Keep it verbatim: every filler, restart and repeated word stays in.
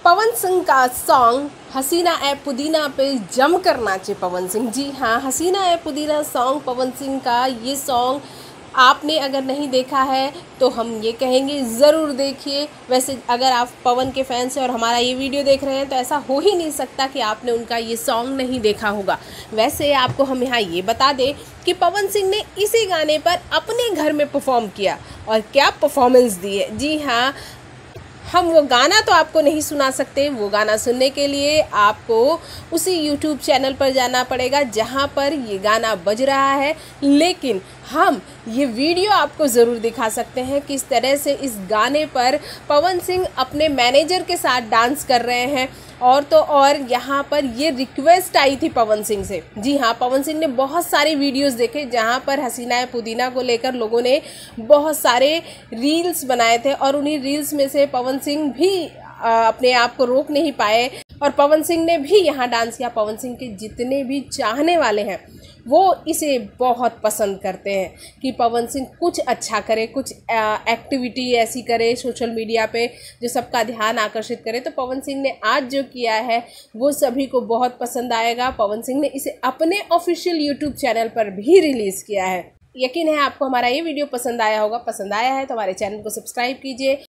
पवन सिंह का सॉन्ग हसीना ए पुदीना पे जमकर नाचे पवन सिंह। जी हाँ, हसीना ए पुदीना सॉन्ग पवन सिंह का ये सॉन्ग आपने अगर नहीं देखा है तो हम ये कहेंगे ज़रूर देखिए। वैसे अगर आप पवन के फैंस हैं और हमारा ये वीडियो देख रहे हैं तो ऐसा हो ही नहीं सकता कि आपने उनका ये सॉन्ग नहीं देखा होगा। वैसे आपको हम यहाँ ये बता दें कि पवन सिंह ने इसी गाने पर अपने घर में परफॉर्म किया और क्या परफॉर्मेंस दी है। जी हाँ, हम वो गाना तो आपको नहीं सुना सकते। वो गाना सुनने के लिए आपको उसी यूट्यूब चैनल पर जाना पड़ेगा जहां पर ये गाना बज रहा है, लेकिन हम ये वीडियो आपको ज़रूर दिखा सकते हैं किस तरह से इस गाने पर पवन सिंह अपने मैनेजर के साथ डांस कर रहे हैं। और तो और यहाँ पर ये रिक्वेस्ट आई थी पवन सिंह से। जी हाँ, पवन सिंह ने बहुत सारे वीडियोस देखे जहाँ पर हसीना पुदीना को लेकर लोगों ने बहुत सारे रील्स बनाए थे और उन्हीं रील्स में से पवन सिंह भी अपने आप को रोक नहीं पाए और पवन सिंह ने भी यहाँ डांस किया। पवन सिंह के जितने भी चाहने वाले हैं वो इसे बहुत पसंद करते हैं कि पवन सिंह कुछ अच्छा करे, कुछ एक्टिविटी ऐसी करे सोशल मीडिया पे जो सबका ध्यान आकर्षित करे। तो पवन सिंह ने आज जो किया है वो सभी को बहुत पसंद आएगा। पवन सिंह ने इसे अपने ऑफिशियल यूट्यूब चैनल पर भी रिलीज़ किया है। यकीन है आपको हमारा ये वीडियो पसंद आया होगा। पसंद आया है तो हमारे चैनल को सब्सक्राइब कीजिए।